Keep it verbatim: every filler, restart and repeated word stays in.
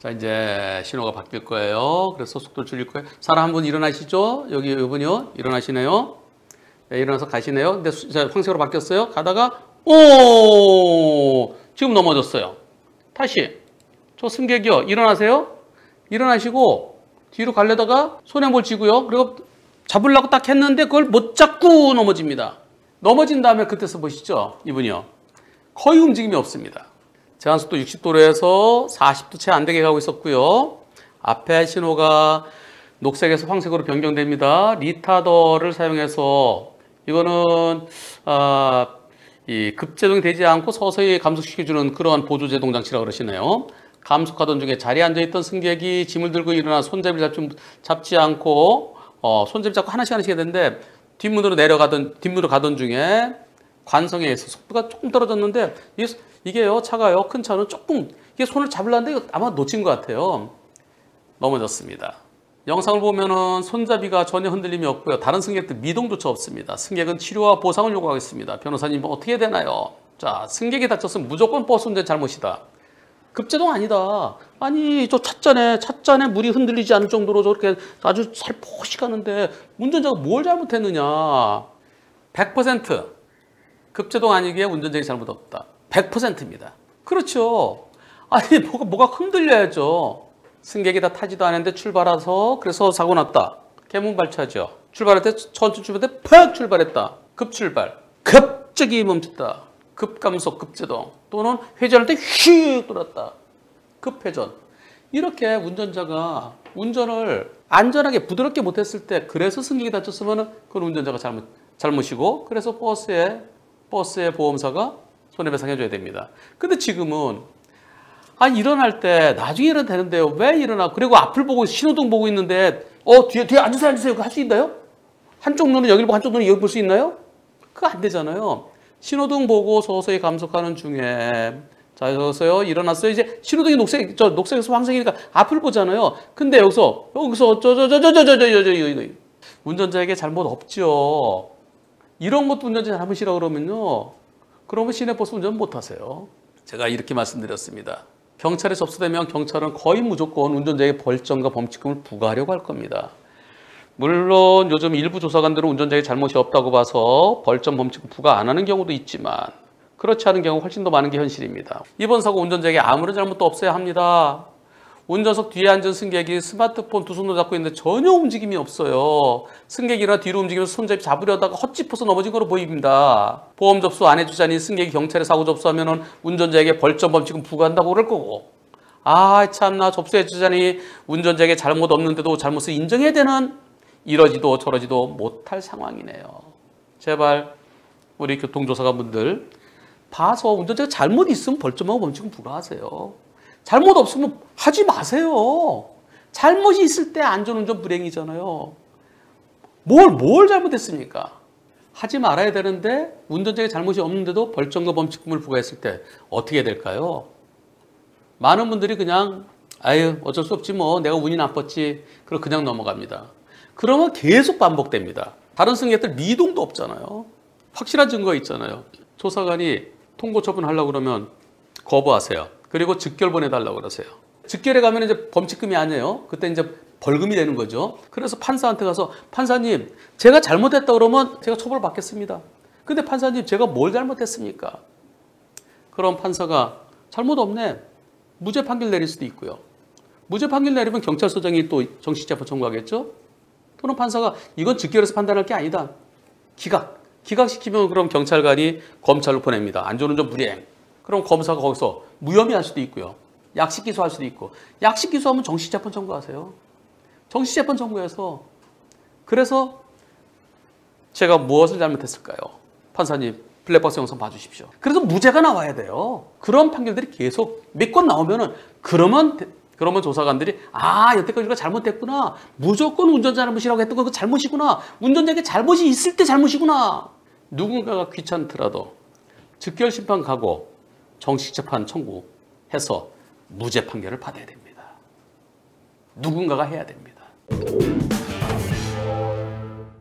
자, 이제 신호가 바뀔 거예요. 그래서 속도를 줄일 거예요. 사람 한 분 일어나시죠? 여기 이분이요. 일어나시네요. 네, 일어나서 가시네요. 근데 황색으로 바뀌었어요. 가다가 오! 지금 넘어졌어요. 다시. 저 승객이요. 일어나세요. 일어나시고 뒤로 가려다가 손에 뭘 쥐고요. 그리고 잡으려고 딱 했는데 그걸 못 잡고 넘어집니다. 넘어진 다음에 그때서 보시죠. 이분이요. 거의 움직임이 없습니다. 제한속도 육십 도로에서 사십 도 채 안 되게 가고 있었고요. 앞에 신호가 녹색에서 황색으로 변경됩니다. 리타더를 사용해서 이거는 아, 이 급제동이 되지 않고 서서히 감속시켜주는 그러한 보조제동 장치라고 그러시네요. 감속하던 중에 자리에 앉아있던 승객이 짐을 들고 일어나 손잡이를 잡지, 잡지 않고 어, 손잡이 잡고 하나씩 하나씩 해야 되는데 뒷문으로 내려가던 뒷문으로 가던 중에 관성에 의해서 속도가 조금 떨어졌는데 이게, 이게요 차가요 큰 차는 조금 이게 손을 잡으려는데 아마 놓친 것 같아요. 넘어졌습니다. 영상을 보면은 손잡이가 전혀 흔들림이 없고요. 다른 승객들 미동조차 없습니다. 승객은 치료와 보상을 요구하겠습니다. 변호사님 어떻게 되나요? 자, 승객이 다쳤으면 무조건 버스 운전 잘못이다. 급제동 아니다. 아니 저 찻잔에 찻잔에 물이 흔들리지 않을 정도로 저렇게 아주 살포시 가는데 운전자가 뭘 잘못했느냐. 백 퍼센트 급제동 아니기에 운전자의 잘못 없다. 백 퍼센트입니다. 그렇죠. 아니 뭐가, 뭐가 흔들려야죠. 승객이 다 타지도 않았는데 출발해서 그래서 사고 났다. 개문 발차죠. 출발할 때 천천히 출발할 때 팍 출발했다. 급출발. 갑자기 멈췄다. 급감속 급제동 또는 회전할 때 휙 돌았다. 급회전. 이렇게 운전자가 운전을 안전하게 부드럽게 못했을 때 그래서 승객이 다쳤으면 그건 운전자가 잘못, 잘못이고 그래서 버스에 버스의 보험사가 손해배상 해줘야 됩니다. 근데 지금은 아 일어날 때 나중에 일어나도 되는데요. 왜 일어나? 그리고 앞을 보고 신호등 보고 있는데 어 뒤에 뒤에 앉으세요 앉으세요 할 수 있나요? 한쪽 눈은 여기를 보고 한쪽 눈은 여기 볼 수 있나요? 그거 안 되잖아요. 신호등 보고 서서히 감속하는 중에 자 여기서요 일어났어요. 이제 신호등이 녹색 저 녹색에서 황색이니까 앞을 보잖아요. 근데 여기서 여기서 저 저 저 저 저 저 저 저 이거 운전자에게 잘못 없죠. 이런 것도 운전자 잘못이라고 그러면요. 그러면 시내버스 운전 못 하세요. 제가 이렇게 말씀드렸습니다. 경찰에 접수되면 경찰은 거의 무조건 운전자에게 벌점과 범칙금을 부과하려고 할 겁니다. 물론 요즘 일부 조사관들은 운전자에게 잘못이 없다고 봐서 벌점 범칙금 부과 안 하는 경우도 있지만 그렇지 않은 경우 훨씬 더 많은 게 현실입니다. 이번 사고 운전자에게 아무런 잘못도 없어야 합니다. 운전석 뒤에 앉은 승객이 스마트폰 두 손으로 잡고 있는데 전혀 움직임이 없어요. 승객이나 뒤로 움직이면서 손잡이 잡으려다가 헛짚어서 넘어진 거로 보입니다. 보험 접수 안 해주자니 승객이 경찰에 사고 접수하면 운전자에게 벌점 범칙금 부과한다고 그럴 거고 아 참나 접수해 주자니 운전자에게 잘못 없는데도 잘못을 인정해야 되는 이러지도 저러지도 못할 상황이네요. 제발 우리 교통조사관분들 봐서 운전자가 잘못 있으면 벌점하고 범칙금 부과하세요. 잘못 없으면 하지 마세요. 잘못이 있을 때 안전운전 불행이잖아요. 뭘, 뭘 잘못했습니까? 하지 말아야 되는데 운전자의 잘못이 없는데도 벌점과 범칙금을 부과했을 때 어떻게 될까요? 많은 분들이 그냥 아유 어쩔 수 없지 뭐 내가 운이 나빴지 그럼 그냥 넘어갑니다. 그러면 계속 반복됩니다. 다른 승객들 미동도 없잖아요. 확실한 증거 있잖아요. 조사관이 통고 처분하려고 그러면 거부하세요. 그리고 즉결 보내달라고 그러세요. 즉결에 가면 이제 범칙금이 아니에요. 그때 이제 벌금이 되는 거죠. 그래서 판사한테 가서 판사님 제가 잘못했다 그러면 제가 처벌을 받겠습니다. 근데 판사님 제가 뭘 잘못했습니까? 그럼 판사가 잘못 없네. 무죄 판결 내릴 수도 있고요. 무죄 판결 내리면 경찰서장이 또 정식재판 청구하겠죠. 또는 판사가 이건 즉결해서 판단할 게 아니다. 기각. 기각시키면 그럼 경찰관이 검찰로 보냅니다. 안전운전 불이행. 그럼 검사가 거기서 무혐의할 수도 있고요. 약식 기소할 수도 있고. 약식 기소하면 정식재판 청구하세요. 정식재판 청구해서 그래서 제가 무엇을 잘못했을까요? 판사님 블랙박스 영상 봐주십시오. 그래서 무죄가 나와야 돼요. 그런 판결들이 계속 몇 건 나오면은 그러면 그러면 조사관들이 아 여태까지 우리가 잘못했구나. 무조건 운전자 잘못이라고 했던 거 그 잘못이구나. 운전자에게 잘못이 있을 때 잘못이구나. 누군가가 귀찮더라도 즉결 심판 가고 정식 재판 청구해서 무죄 판결을 받아야 됩니다. 누군가가 해야 됩니다.